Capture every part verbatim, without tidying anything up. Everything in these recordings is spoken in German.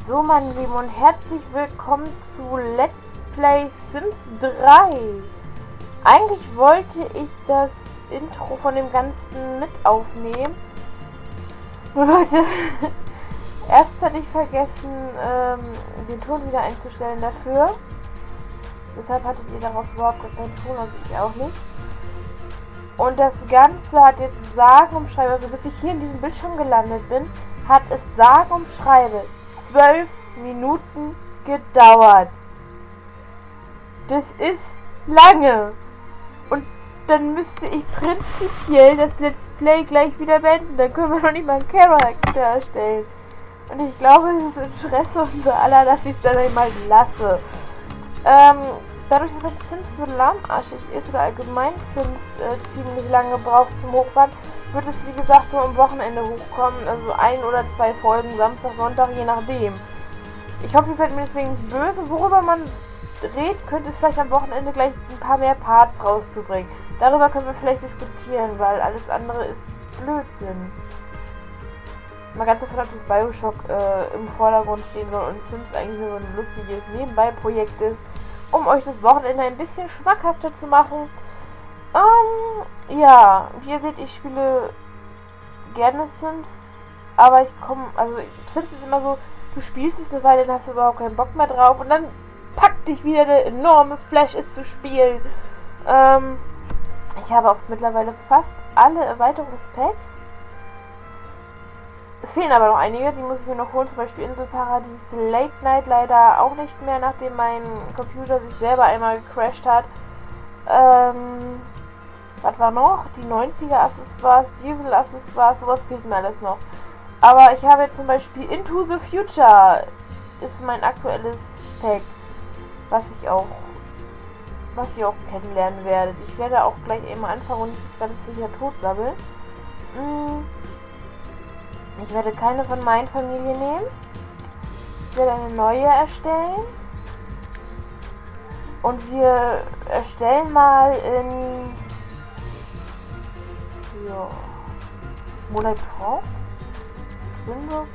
So, meine Lieben, und herzlich willkommen zu Let's Play Sims drei. Eigentlich wollte ich das Intro von dem Ganzen mit aufnehmen. Nur Leute, erst hatte ich vergessen, ähm, den Ton wieder einzustellen dafür. Deshalb hattet ihr darauf überhaupt keinen Ton, also ich auch nicht. Und das Ganze hat jetzt sage und schreibe, also bis ich hier in diesem Bildschirm gelandet bin, hat es sage und schreibe zwölf Minuten gedauert. Das ist lange. Und dann müsste ich prinzipiell das Let's Play gleich wieder beenden. Dann können wir noch nicht mal einen Charakter erstellen. Und ich glaube, es ist Interesse unser aller, dass ich es dann einmal lasse. Ähm, dadurch, dass mein Sims so lahmarschig ist oder allgemein Sims äh, ziemlich lange braucht zum Hochfahren, wird es wie gesagt nur am Wochenende hochkommen. Also ein oder zwei Folgen, Samstag, Sonntag, je nachdem. Ich hoffe, ihr seid mir deswegen nicht böse. Worüber man redet, könnte es vielleicht am Wochenende gleich ein paar mehr Parts rauszubringen. Darüber können wir vielleicht diskutieren, weil alles andere ist Blödsinn. Mal ganz davon ab, dass Bioshock äh, im Vordergrund stehen soll und Sims eigentlich nur so ein lustiges Nebenbei-Projekt ist, um euch das Wochenende ein bisschen schmackhafter zu machen. Ähm, ja, wie ihr seht, ich spiele gerne Sims, aber ich komme, also Sims ist immer so, du spielst es eine Weile, dann hast du überhaupt keinen Bock mehr drauf und dann packt dich wieder der enorme Flash, es zu spielen. Ähm, ich habe auch mittlerweile fast alle Erweiterungspacks. Es fehlen aber noch einige, die muss ich mir noch holen, zum Beispiel Inselparadies, Late Night leider auch nicht mehr, nachdem mein Computer sich selber einmal gecrashed hat. Ähm, was war noch? Die neunziger Accessoires, Diesel Accessoires, sowas fehlt mir alles noch. Aber ich habe jetzt zum Beispiel Into the Future, ist mein aktuelles Pack, was ich auch, was ihr auch kennenlernen werdet. Ich werde auch gleich eben anfangen und das Ganze hier totsabbeln. Ich werde keine von meinen Familien nehmen. Ich werde eine neue erstellen. Und wir erstellen mal in ja, Moonlight Croft, Twinbrook.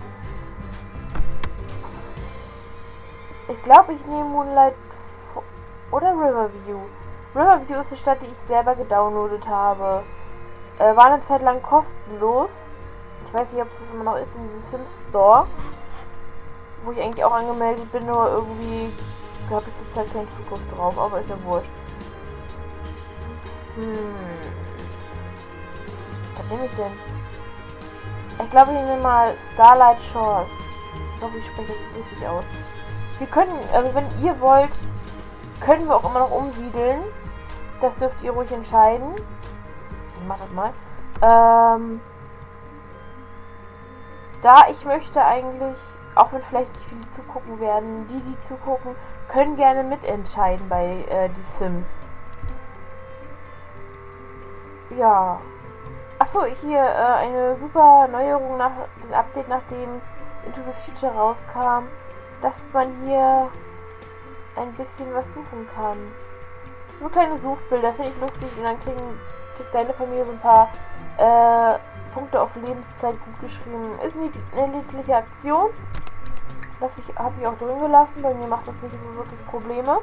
Ich glaube, ich nehme Moonlight oder Riverview. Riverview ist eine Stadt, die ich selber gedownloadet habe. Äh, war eine Zeit lang kostenlos. Ich weiß nicht, ob es das immer noch ist in diesem Sims Store, wo ich eigentlich auch angemeldet bin, nur irgendwie habe ich zurzeit keine Zukunft drauf, aber ist ja wurscht. Hm. Was nehme ich denn? Ich glaube, ich nehme mal Starlight Shores. Ich hoffe, ich spreche das richtig aus. Wir können, also wenn ihr wollt, können wir auch immer noch umsiedeln. Das dürft ihr ruhig entscheiden. Ich mach das mal. Ähm, da ich möchte eigentlich, auch wenn vielleicht nicht viele zugucken werden, die, die zugucken, können gerne mitentscheiden bei äh, die Sims. Ja. Achso, hier äh, eine super Neuerung nach dem Update, nachdem Into the Future rauskam, dass man hier ein bisschen was suchen kann. So kleine Suchbilder, finde ich lustig, und dann kriegen, kriegt deine Familie so ein paar äh, Punkte auf Lebenszeit gut geschrieben. Ist nicht eine niedliche Aktion. Das ich, habe ich auch drin gelassen, bei mir macht das nicht so wirklich Probleme.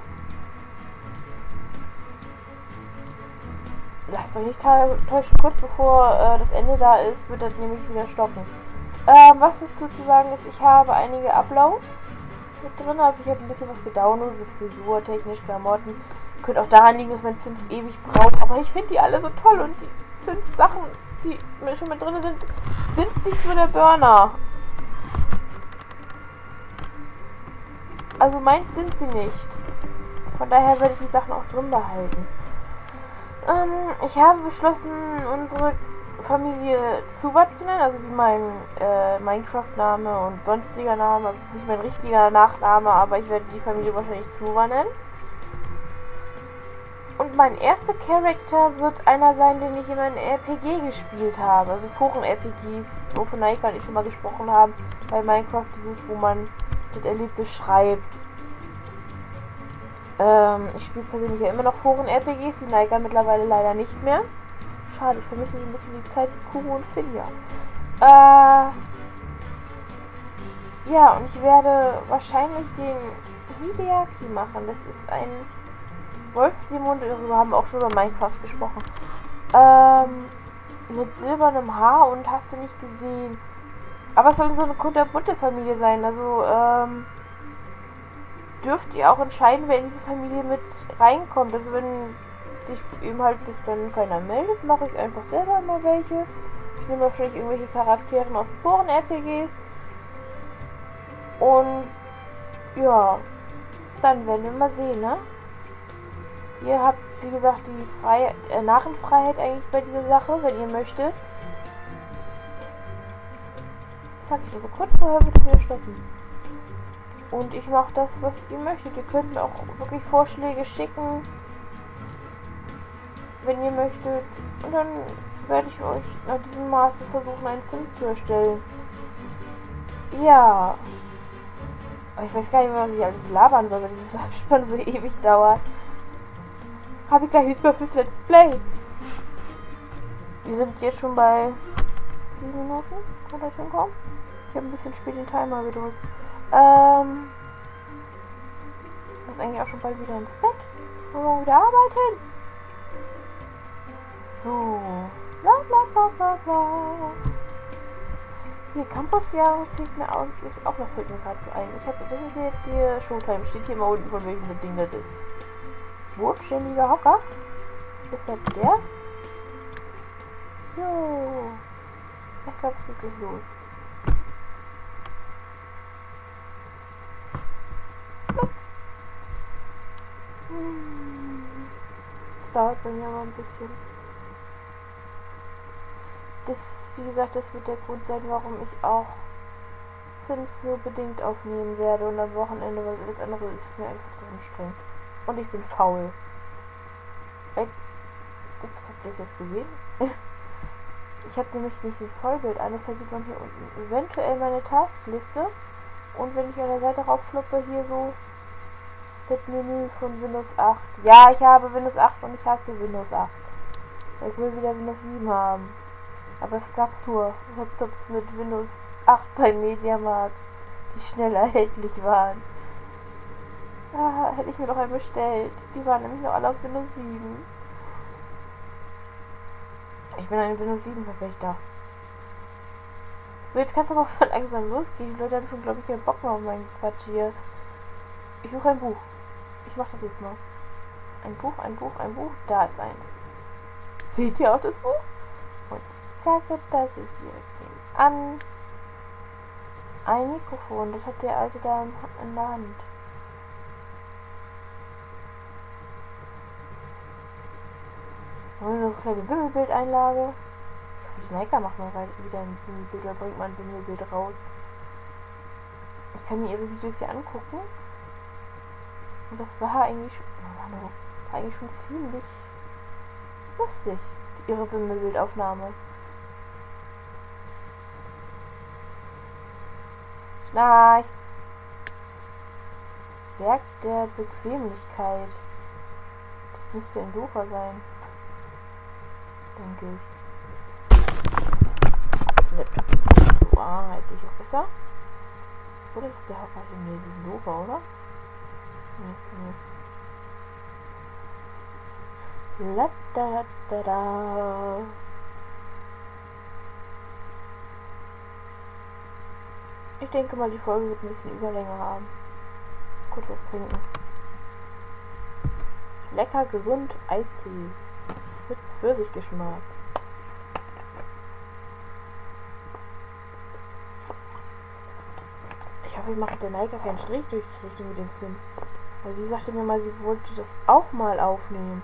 Lasst euch nicht täuschen, kurz bevor äh, das Ende da ist, wird das nämlich wieder stoppen. Ähm, was dazu zu sagen ist, ich habe einige Uploads mit drin, also ich habe ein bisschen was gedownloadet, so Frisur, technisch, Klamotten. Könnte auch daran liegen, dass mein Sims ewig braucht, aber ich finde die alle so toll und die Sims-Sachen, die schon mit drin sind, sind nicht so der Burner. Also meins sind sie nicht. Von daher werde ich die Sachen auch drin behalten. Ähm, ich habe beschlossen, unsere Familie Zubat zu nennen, also wie mein äh, Minecraft-Name und sonstiger Name. Also es ist nicht mein richtiger Nachname, aber ich werde die Familie wahrscheinlich Zubat nennen. Und mein erster Charakter wird einer sein, den ich in einem R P G gespielt habe. Also Foren-R P Gs, wovon Naika und ich schon mal gesprochen haben. Bei Minecraft dieses, wo man das Erlebte schreibt. Ähm, ich spiele persönlich ja immer noch Foren-R P Gs, die Naika mittlerweile leider nicht mehr. Schade, ich vermisse ein bisschen die Zeit mit Kuro und Filia. Äh, Ja, und ich werde wahrscheinlich den Hideaki machen. Das ist ein Wolfsdämon, darüber haben wir auch schon über Minecraft gesprochen. Ähm, mit silbernem Haar und hast du nicht gesehen. Aber es soll so eine kunterbunte Familie sein. Also, ähm, dürft ihr auch entscheiden, wer in diese Familie mit reinkommt. Also, wenn sich eben halt bis dann keiner meldet, mache ich einfach selber mal welche. Ich nehme wahrscheinlich irgendwelche Charaktere aus Foren-R P Gs. Und ja, dann werden wir mal sehen, ne? Ihr habt, wie gesagt, die Freiheit, äh, Narrenfreiheit eigentlich bei dieser Sache, wenn ihr möchtet. Sag ich also kurz vorher bitte wieder stoppen. Und ich mache das, was ihr möchtet. Ihr könnt mir auch wirklich Vorschläge schicken, wenn ihr möchtet. Und dann werde ich euch nach diesem Maße versuchen, einen Sim zu erstellen. Ja. Aber ich weiß gar nicht mehr, was ich alles labern soll, weil dieses Abspann so ewig dauert. Habe ich gleich nichts mehr fürs Let's Play. Wir sind jetzt schon bei sieben Minuten. Kann das hinkommen? Ich habe ein bisschen spät den Timer gedrückt. Ähm. Ich muss eigentlich auch schon bald wieder ins Bett. Morgen wieder arbeiten. So. Bla bla bla bla bla. Hier, Campusjahre fehlt mir auch, auch noch, fällt mir gerade so ein. Ich habe, das ist jetzt hier Showtime. Steht hier mal unten, von welchem Ding das ist. Bodenständiger Hocker. Ist das der? Jo. Ich glaube, es geht gleich los. Das dauert bei mir aber ein bisschen. Das, wie gesagt, das wird der Grund sein, warum ich auch Sims nur bedingt aufnehmen werde und am Wochenende, weil alles andere ist mir einfach so anstrengend. Und ich bin faul. Ey, ups, habt ihr das jetzt gesehen? Ich habe nämlich nicht ein Vollbild an, deshalb sieht man hier unten eventuell meine Taskliste. Und wenn ich an der Seite raufflippe, hier so das Menü von Windows acht. Ja, ich habe Windows acht und ich hasse Windows acht. Ich will wieder Windows sieben haben. Aber es gab nur Laptops mit Windows acht beim Mediamarkt, die schnell erhältlich waren. Ah, hätte ich mir noch einen bestellt. Die waren nämlich noch alle auf Windows sieben. Ich bin ein Windows sieben Verfechter. So, jetzt kann es aber mal langsam losgehen. Die Leute haben schon, glaube ich, keinen Bock mehr auf meinen Quatsch hier. Ich suche ein Buch. Ich mache das jetzt mal. Ein Buch, ein Buch, ein Buch. Da ist eins. Seht ihr auch das Buch? Und Kacke, das ist direkt an. Ein Mikrofon, das hat der Alte da in der Hand. Und das kleine Wimmelbildeinlage. Ich hoffe, die Neika macht mal wieder ein Wimmelbild oder bringt mal ein Wimmelbild raus. Ich kann mir ihre Videos hier angucken. Und das war eigentlich, war eigentlich schon ziemlich lustig, ihre Wimmelbildaufnahme. Schnarch! Werk der Bequemlichkeit. Das müsste ein Sofa sein. Denke ich. Laptop. Ah, jetzt sehe ich auch besser. Oder ist der Hocker? Nee, das ist ein Sofa, oder? Nee, nee. La da da da. Ich denke mal, die Folge wird ein bisschen Überlänge haben. Kurz was trinken. Lecker, gesund, Eistee. Mit Pfirsichgeschmack. Ich hoffe, ich mache der Neika keinen Strich durch die Richtung mit den Sims. Weil sie sagte mir mal, sie wollte das auch mal aufnehmen.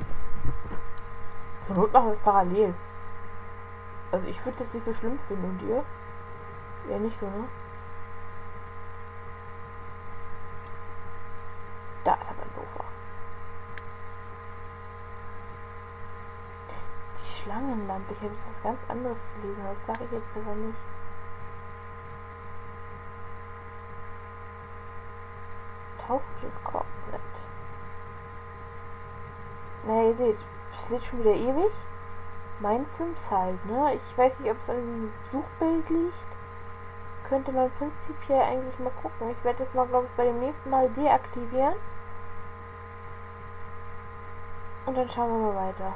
Zur Not machen wir es parallel. Also ich würde es jetzt nicht so schlimm finden, und ihr? Ja, nicht so, ne? Da ist aber ein Sofa. Die Schlangenlampe. Ich habe jetzt was ganz anderes gelesen. Das sage ich jetzt besser nicht. Taufrisches Kochbrett. Naja, ihr seht, es lädt schon wieder ewig. Mein Sims halt, ne? Ich weiß nicht, ob es an dem Suchbild liegt. könnte man prinzipiell eigentlich mal gucken. Ich werde das mal, glaube ich, bei dem nächsten Mal deaktivieren. Und dann schauen wir mal weiter.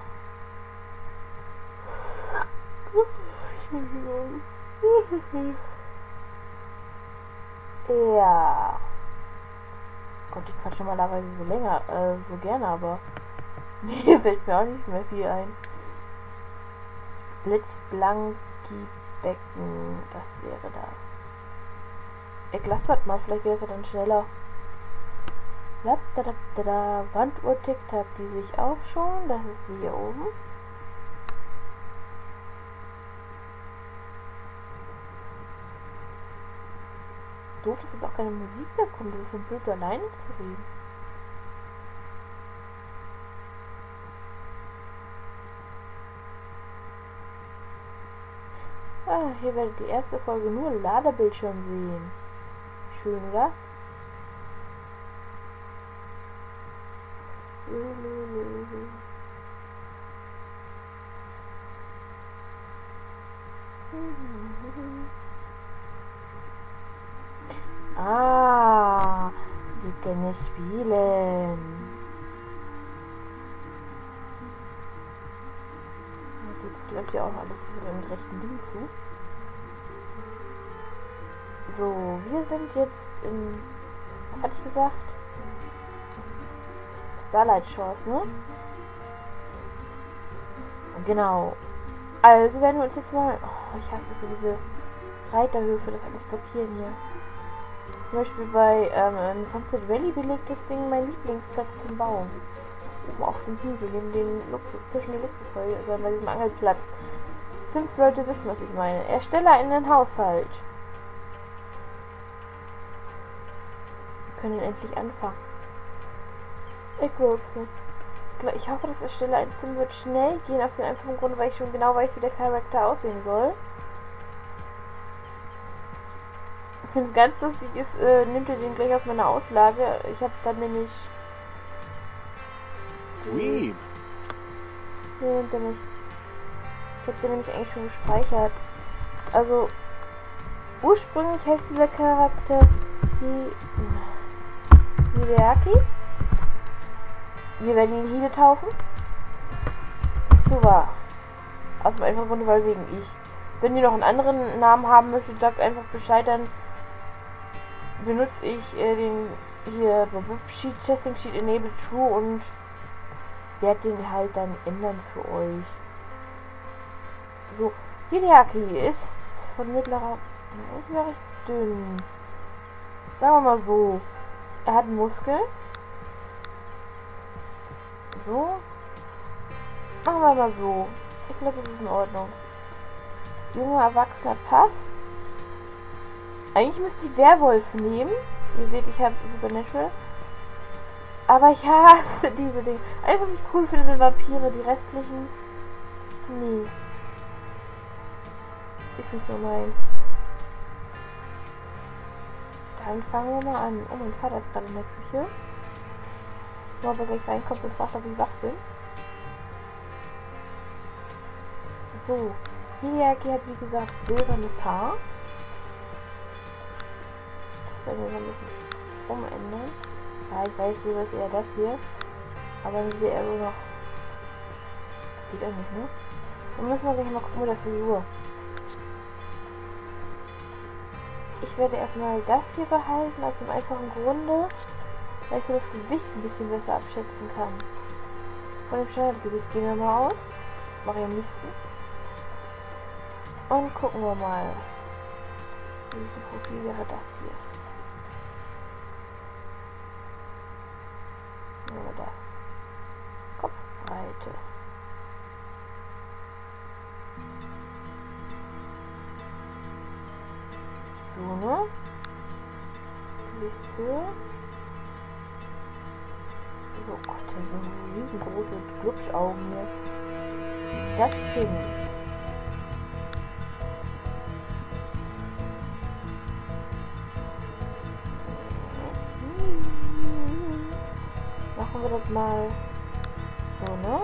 Ja. Gott, ich quatsche normalerweise so länger, äh, so gerne, aber mir fällt mir auch nicht mehr viel ein. Blitzblanki Becken, das wäre das. Ich lasse das mal, vielleicht wäre es dann schneller. Da, Wanduhr tickt, habt die sich auch schon. Das ist die hier oben. Doof, dass jetzt auch keine Musik mehr kommt. Das ist so blöd, alleine zu reden. Ah, hier werdet ihr die erste Folge nur Ladebildschirm sehen. Schön, oder? Ah, wir können spielen. Das läuft ja auch alles so im rechten Ding zu. So, wir sind jetzt in... Was hatte ich gesagt? Starlight Shores, ne? Genau. Also werden wir uns jetzt mal... Oh, ich hasse es, wenn diese Reiterhöfe das alles blockieren hier. Zum Beispiel bei ähm, Sunset Valley belegt das Ding mein Lieblingsplatz zum Bauen. Oben auf dem Hügel, neben den Luxus, zwischen den Luxushäusern, bei diesem Angelplatz. Sims-Leute wissen, was ich meine. Erstelle einen Haushalt. Wir können endlich anfangen. Ich glaube Ich hoffe, das Erstelle ein Sim wird schnell gehen, aus dem einfachen Grund, weil ich schon genau weiß, wie der Charakter aussehen soll. Ich finde es ganz lustig, ist, äh, nimmt ihr den gleich aus meiner Auslage. Ich habe dann nämlich... Weeb. Hier nimmt er mich. Ich habe den nämlich eigentlich schon gespeichert. Also, ursprünglich heißt dieser Charakter Hideaki. Wir werden ihn Hide taufen. Ist so wahr. Aus dem einfachen Grund, weil wegen ich. Wenn ihr noch einen anderen Namen haben möchtet, sagt einfach Bescheid, dann benutze ich äh, den hier Sheet Testing Sheet Enable True und werde den halt dann ändern für euch. So, Hideaki ist von mittlerer, ich sage recht dünn. Sagen wir mal so, er hat Muskeln. So. Machen wir mal so. Ich glaube, das ist in Ordnung. Junger Erwachsener passt. Eigentlich müsste ich Werwolf nehmen. Ihr seht, ich habe Supernatural. Aber ich hasse diese Dinge. Alles, was ich cool finde, sind Vampire. Die restlichen... Nee. Ist nicht so meins. Dann fangen wir mal an. Oh, mein Vater ist gerade in der Küche. Wo er gleich reinkommt und fragt, ob ich wach bin. So. Hideaki hat, wie gesagt, silbernes Haar. Das werden wir so ein bisschen umändern. Ja, ich weiß, lieber ist eher das hier. Aber dann sieht er eher so noch... Geht er nicht, ne? Dann müssen wir gleich mal gucken mit der Frisur. Ich werde erstmal das hier behalten, aus dem einfachen Grunde, weil ich so das Gesicht ein bisschen besser abschätzen kann. Von dem Standardgesicht gehen wir mal aus. Mache ich am liebsten. Und gucken wir mal. Dieses Profil wäre das hier. Nehmen wir das. Kopfbreite. So, ne? Gesichtshöhe. So, Gott, der hat so riesengroße Glubschaugen hier. Das Kinn. Machen wir das mal so, ne?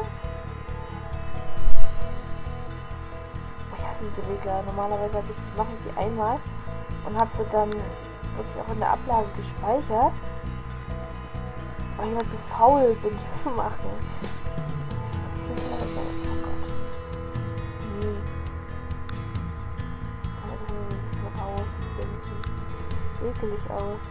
Ich hasse diese Regler. Normalerweise mache ich die einmal und habe sie dann wirklich auch in der Ablage gespeichert, weil ich immer zu faul bin, das zu machen. Oh Gott. Nee. Also, das sieht raus. Das sieht ekelig aus.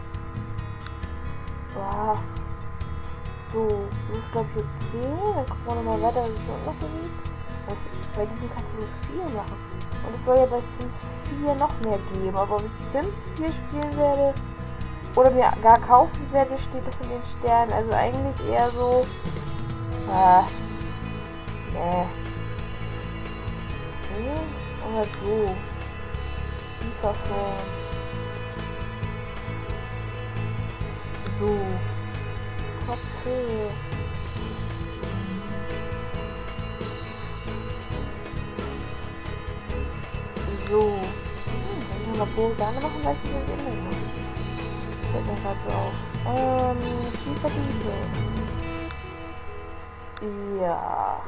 Wow. So, das ist glaube ich okay. Dann gucken wir nochmal weiter, was es noch so gibt. Bei diesem kannst du so viel machen. Und es soll ja bei Sims vier noch mehr geben. Aber ob ich Sims vier spielen werde oder mir gar kaufen werde, steht doch in den Sternen. Also eigentlich eher so. Ah. Nee. Okay. Aber so. Lieferform. So. Kopfhörer. So. Hm, wenn wir mal Bogane machen, weiß ich nicht immer. Fällt mir gerade so auf. Ähm, tiefer Tiefe. Ja.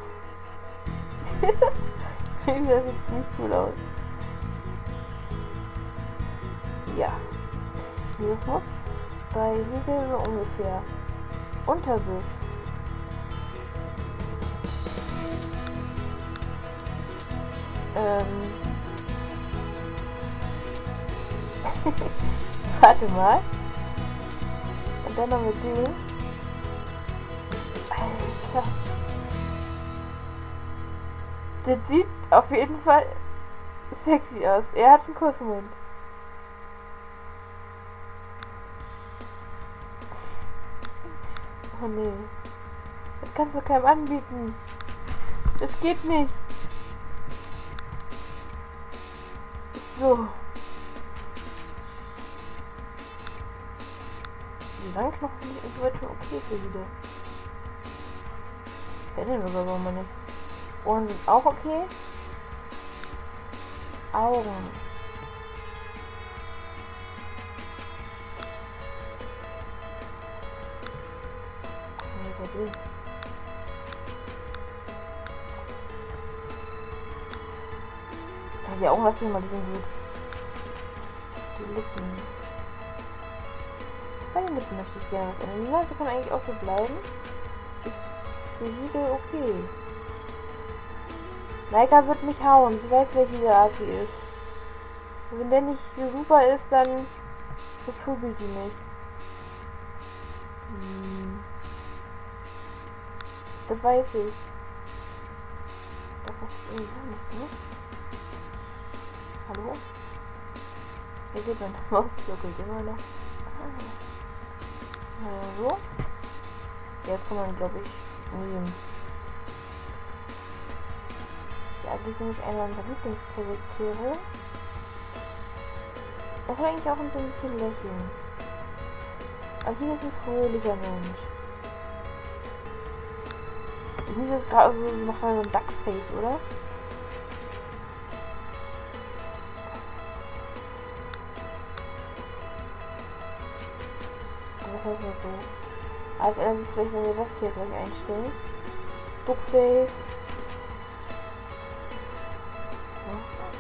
Das sieht ziemlich cool aus. Ja. Das muss bei Hügel so ungefähr. Unterbiss. Ähm. Warte mal. Und dann noch mit dem. Alter. Das sieht auf jeden Fall sexy aus. Er hat einen Kussmund. Oh nee. Das kannst du keinem anbieten. Das geht nicht. So. Die Langknochen finde ich eigentlich schon okay für wieder. Der denn aber warum nicht? Ohren sind auch okay. Augen. Ja, die Augen lassen wir mal, die sind gut. Die Lippen. Bei den Lippen möchte ich gerne was ändern. Die Nase kann eigentlich auch so bleiben. Ist für Hide okay. Maika wird mich hauen. Sie weiß, wer Hide Aki ist. Und wenn der nicht so super ist, dann verprügelt die mich. Hm. Das weiß ich. Da passt irgendwie gar nichts, ne? Hallo? Hier geht mein Maus zuckelt immer noch. Ah. So. Jetzt kann man, glaube ich, nehmen. Ja, die sind nicht einer unserer Lieblingscharaktere. Das war eigentlich auch ein bisschen lächeln. Aber hier ist ein fröhlicher Mensch. Dieses gerade so noch mal so ein Duckface, oder? Das heißt mal so. Als erstes vielleicht, wenn wir das hier gleich einstellen. Duckface. Ja.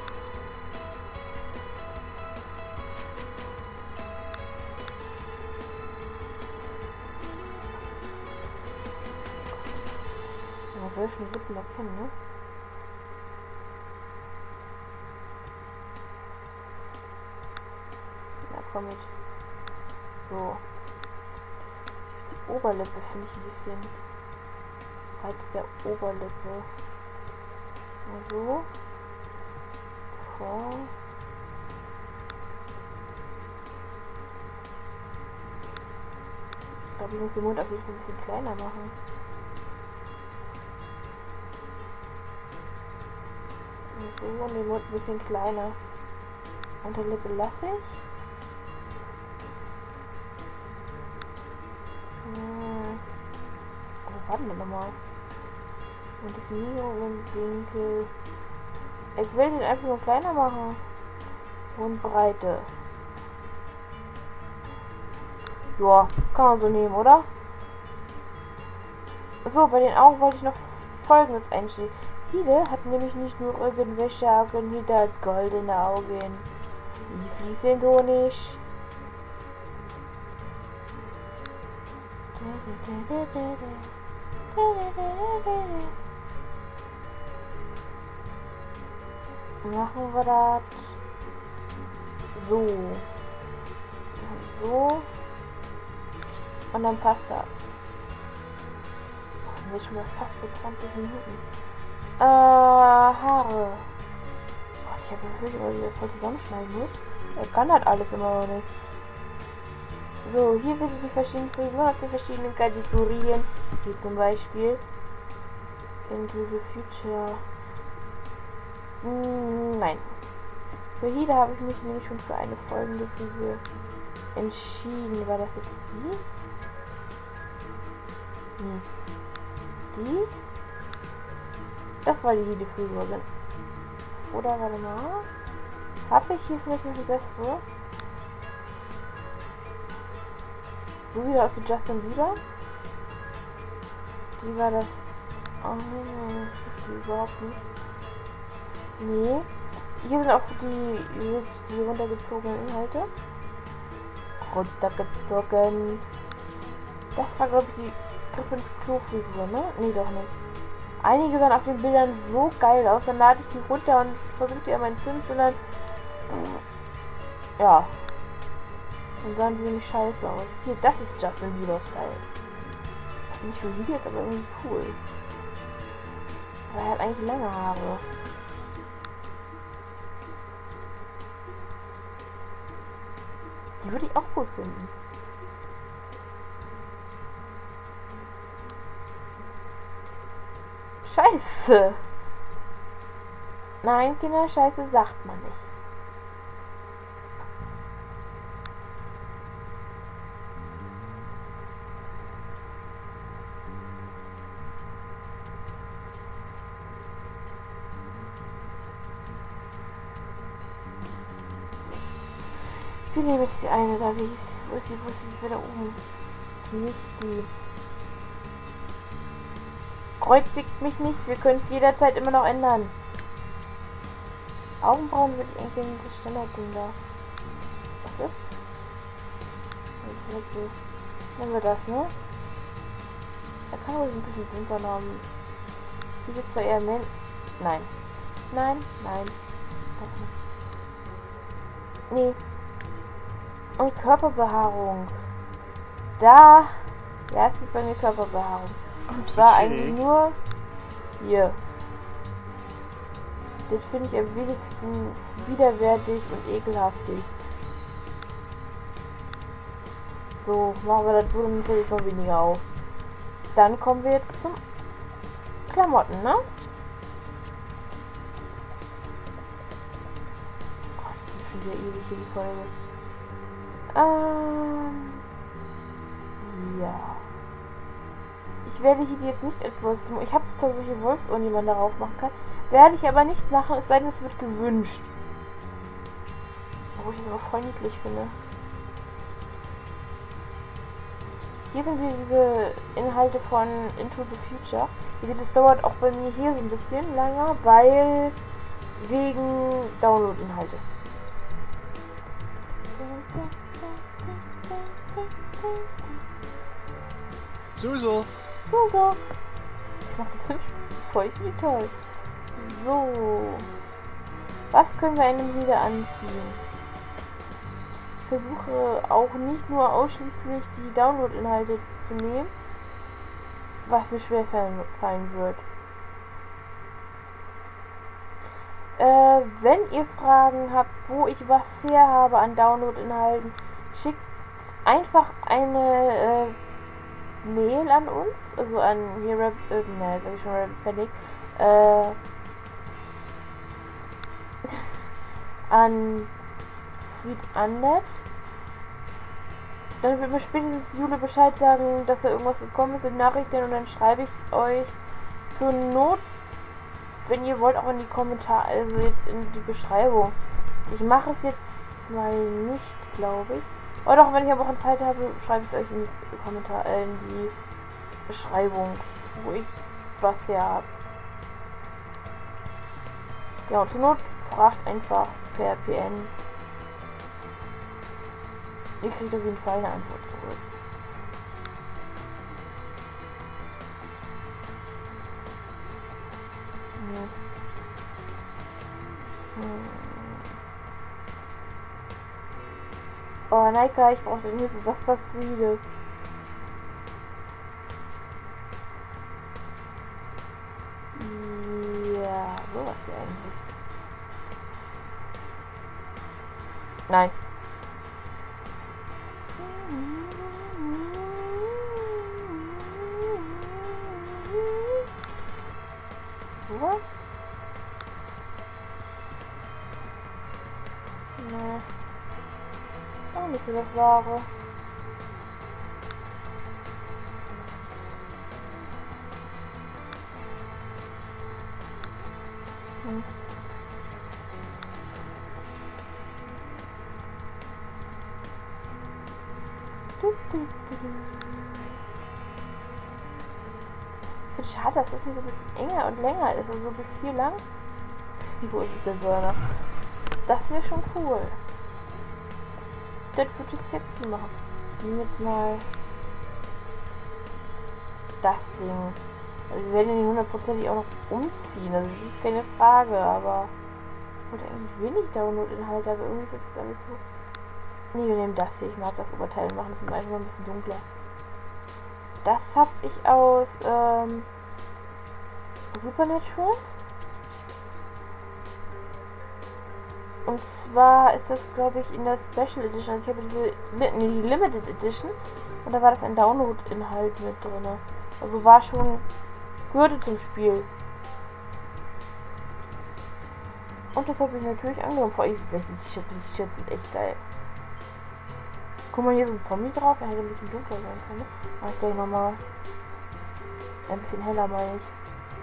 Man soll schon Lippen erkennen, ne? Na komm mit. So. Die Oberlippe finde ich ein bisschen. Halt der Oberlippe. Mal so. Vor. Ich glaube, ich muss den Mund auf jeden Fall ein bisschen kleiner machen. So, und den Mund ein bisschen kleiner. Unterlippe lasse ich. Hm. Aber warten wir nochmal. Und Definition und Winkel. Ich will den einfach nur kleiner machen. Und Breite. Joa, kann man so nehmen, oder? So, bei den Augen wollte ich noch Folgendes einstellen. Hide hat nämlich nicht nur irgendwelche Augen, Hide hat goldene Augen. Die fließt den Honig. Machen wir das so. So. Und dann passt das. Oh, jetzt schon mal fast für zwanzig Minuten. Äh, Haare. Gott, ich habe das Video wieder voll zusammenschneiden muss. Er kann halt alles immer noch nicht. So, hier sind die verschiedenen Frisuren aus den verschiedenen Kategorien. Wie zum Beispiel Into the Future. Hm, nein. Für hier da habe ich mich nämlich schon für eine folgende Frisur entschieden. War das jetzt die? Nee. Die? Das war die, die Frisur. Oder warte mal. Habe ich hier vielleicht noch die bessere? So wieder aus wie Justin Bieber. Die war das. Oh nee, die überhaupt nicht. Nee. Hier sind auch die, die runtergezogenen Inhalte. Runtergezogen. Das war, glaube ich, die Griff ins Klo-Frisur, ne? Nee, doch nicht. Einige sahen auf den Bildern so geil aus. Dann lade ich die runter und versuche die an meinen Sims und dann. Ja. Dann sahen sie nämlich scheiße aus. Hier, das ist Justin Bieber Style. Nicht für Videos, aber irgendwie cool. Aber er hat eigentlich lange Haare. Die würde ich auch gut finden. Scheiße! Nein, Kinder, Scheiße sagt man nicht. Wir nehmen jetzt die eine da, wie ist, wo ist sie, wo ist sie, ist wieder oben. Nicht die. Kreuzigt mich nicht, wir können es jederzeit immer noch ändern. Augenbrauen würde ich eigentlich in das Standardding da. Was ist? Nehmen wir das, ne? Da kann ruhig ein bisschen Wimpern haben. Sieht jetzt zwar eher men... Nein. Nein, nein. Das nicht. Nee. Und Körperbehaarung. Da. Ja, es gibt bei mir Körperbehaarung. Und zwar eigentlich nur hier. Das finde ich am wenigsten widerwärtig und ekelhaftig. So, machen wir das so, dann fällt es noch weniger auf. Dann kommen wir jetzt zum Klamotten, ne? Gott, das ist schon wieder ewig hier die Folge. Ähm. Ja. Ich werde hier jetzt nicht als Wolf. Ich habe zwar solche Wolfsohren, die man darauf machen kann. Werde ich aber nicht machen, es sei denn, es wird gewünscht. Obwohl ich das auch voll niedlich finde. Hier sind wir diese Inhalte von Into the Future. Ihr seht, es dauert auch bei mir hier so ein bisschen länger, weil wegen Download-Inhalte. Suso! Suso! Das macht das voll viel toll. So. Was können wir einem wieder anziehen? Ich versuche auch nicht nur ausschließlich die Download-Inhalte zu nehmen, was mir schwer fallen wird. Äh, wenn ihr Fragen habt, wo ich was her habe an Download-Inhalten, schickt einfach eine äh, Mail an uns, also an hier Rap, äh, ne, sag ich schon Rabbit Panic, äh, an Sweet Unnet. Dann wird mir spätestens Jule Bescheid sagen, dass da irgendwas gekommen ist in Nachrichten und dann schreibe ich euch zur Not, wenn ihr wollt, auch in die Kommentare, also jetzt in die Beschreibung. Ich mache es jetzt mal nicht, glaube ich. Oder doch, wenn ich aber auch Zeit habe, schreibe ich es euch in die Kommentare, äh, in die Beschreibung, wo ich was her habe. Ja, und zur Not fragt einfach per P N Ihr kriegt auf jeden Fall eine Antwort zurück. Hm. Hm. Oh, Naika, ich brauche deine Hilfe. Was passiert wieder? Ja, sowas hier eigentlich. Nein. Was? Nee. Auch nicht so das Wahre. Hm. Ich finde schade, dass das hier so ein bisschen enger und länger ist, also so bis hier lang. Wie groß ist der Burner? Das wäre schon cool. Das würde ich sexy machen. Ich nehme jetzt mal das Ding. Also wir werden ihn hundertprozentig auch noch umziehen, also das ist keine Frage, aber ich wollte eigentlich wenig Download-Inhalte, aber irgendwie ist das jetzt alles so. Nee, wir nehmen das hier. Ich mag das Oberteil machen, das ist einfach nur ein bisschen dunkler. Das habe ich aus ähm, Supernatural. Und zwar ist das, glaube ich, in der Special Edition. Also ich habe diese nee, die Limited Edition und da war das ein Download-Inhalt mit drin. Also war schon gehörte zum Spiel. Und das habe ich natürlich angenommen. Vor allem, welche T-Shirts, die T-Shirts sind echt geil. Guck mal, hier ist ein Zombie drauf, der hätte ein bisschen dunkler sein können. Mach ich gleich nochmal. Ein bisschen heller, meine ich.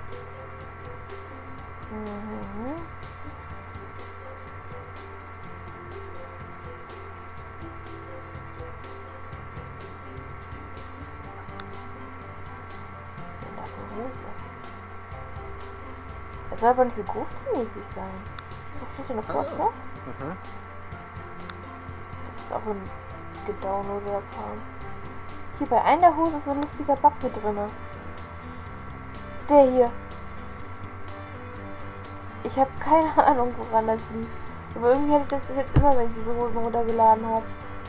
Mhm. Das soll aber nicht so großmäßig sein. Was steht denn noch kurz, ne? Mhm. Das ist auch ein gedownloadeter Kram. Hier bei einer der Hose ist so ein lustiger Bug mit drin. Der hier. Ich habe keine Ahnung, woran das liegt. Aber irgendwie hatte ich das bis jetzt immer, wenn ich diese Hosen runtergeladen habe.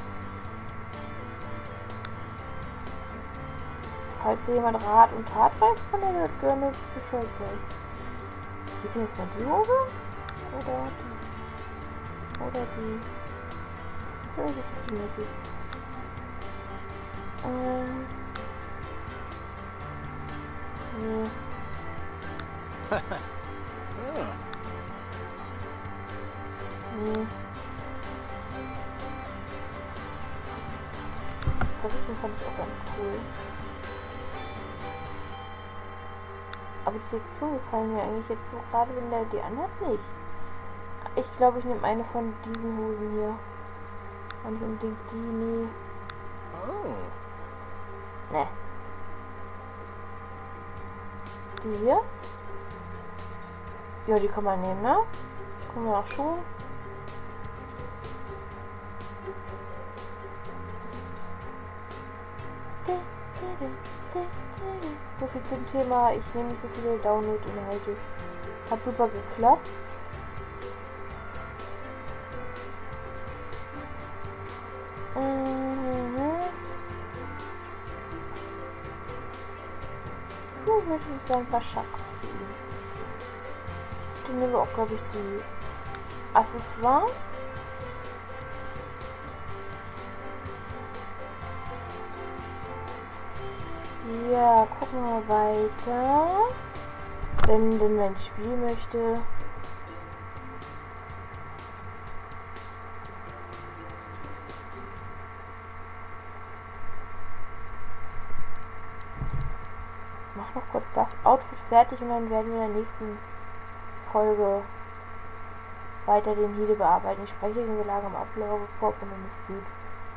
Falls hier jemand Rat und Tat weiß, kann er das gerne Bescheid sagen. Geht jetzt mal die Hose? Oder die? Oder die? So ist es die mäßig. Ähm. Nee. Nee. Das fand ich auch ganz cool. Aber die Texturen gefallen mir eigentlich jetzt so gerade, wenn der die anhat, nicht. Ich glaube, ich nehme eine von diesen Hosen hier. Und nicht unbedingt die, nee. Oh. Ne. Die hier? Ja, die kann man nehmen, ne? Kommen wir nach Schuhen. So viel zum Thema, ich nehme nicht so viele Download-Inhalte. Hat super geklappt. Mhm. Puh, würde ich sagen, ein paar Schacks. Die nehmen wir auch, glaube ich, die Accessoires. Ja, gucken wir weiter. Wenn denn mein Spiel möchte. Mach noch kurz das Outfit fertig und dann werden wir in der nächsten Folge weiter den Hide bearbeiten. Ich spreche den Gelage im Ablagekorb und dann ist gut.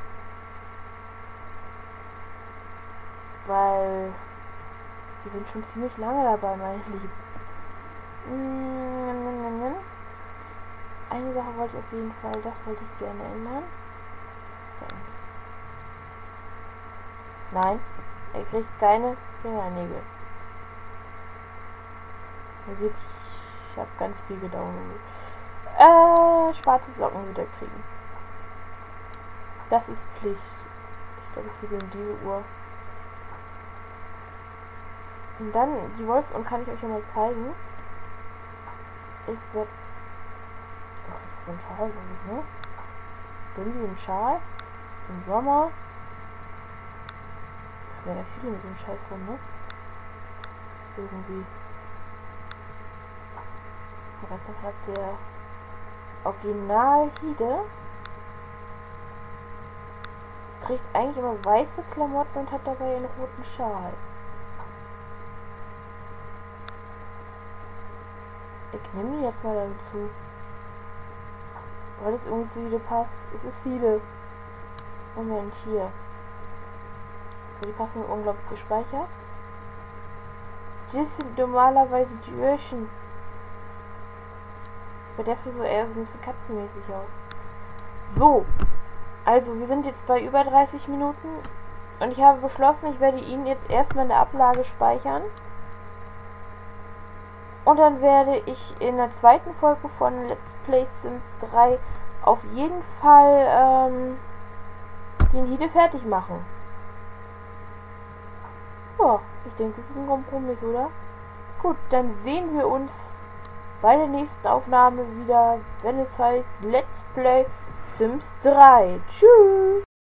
Weil wir sind schon ziemlich lange dabei, meine Lieben. Eine Sache wollte ich auf jeden Fall, das wollte ich gerne ändern. So. Nein, er kriegt keine Fingernägel. Ihr seht, ich habe ganz viel gedownloadet. Äh, schwarze Socken wieder kriegen. Das ist Pflicht. Ich glaube, ich sehe diese Uhr. Und dann die Wolfs und kann ich euch ja mal zeigen. Ich werde. Ach, das ist so ein Schal, ne? Bin wie ein Schal. Im Sommer. Ja, das viele mit dem Scheiß rum, ne? Irgendwie. Da ganz noch hat der Original Hide. Trägt eigentlich immer weiße Klamotten und hat dabei einen roten Schal. Ich nehme ihn jetzt mal dazu. Weil es irgendwie zu Hide passt. Es ist Hide. Moment, hier. Die passen unglaublich gespeichert. Das sind normalerweise die Öhrchen. Sieht bei der Frisur eher so ein bisschen katzenmäßig aus. So. Also, wir sind jetzt bei über dreißig Minuten. Und ich habe beschlossen, ich werde ihn jetzt erstmal in der Ablage speichern. Und dann werde ich in der zweiten Folge von Let's Play Sims drei auf jeden Fall ähm, den Hide fertig machen. Ja, ich denke, das ist ein Kompromiss, oder? Gut, dann sehen wir uns bei der nächsten Aufnahme wieder, wenn es heißt Let's Play Sims drei. Tschüss!